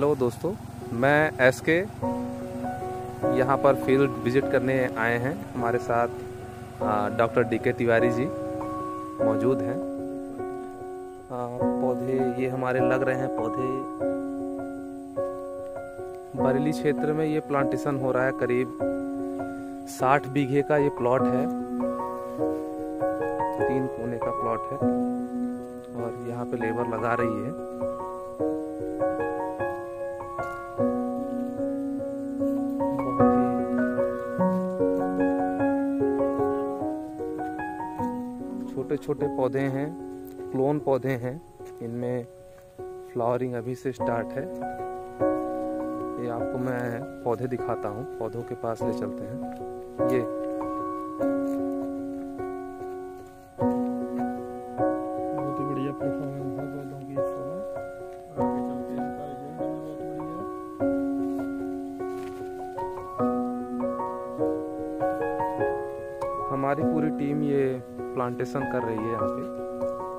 Hello दोस्तों, मैं SK यहाँ पर फील्ड विजिट करने आए हैं। हमारे साथ डॉक्टर डीके तिवारी जी मौजूद हैं। पौधे ये हमारे लग रहे हैं पौधे। बरेली क्षेत्र में ये प्लांटेशन हो रहा है। करीब 60 बीघे का ये प्लॉट है। 3 कोने का प्लॉट है और यहाँ पे लेबर लगा रही है। छोटे छोटे पौधे हैं, क्लोन पौधे हैं। इनमें फ्लावरिंग अभी से स्टार्ट है। ये आपको मैं पौधे दिखाता हूँ, पौधों के पास ले चलते हैं। ये बहुत ही बढ़िया परफॉर्मेंस है पौधों की इस समय। आगे चलते हैं, इनका रिजल्ट हमें बहुत बढ़िया है। हमारी पूरी टीम ये प्लांटेशन कर रही है यहाँ पे।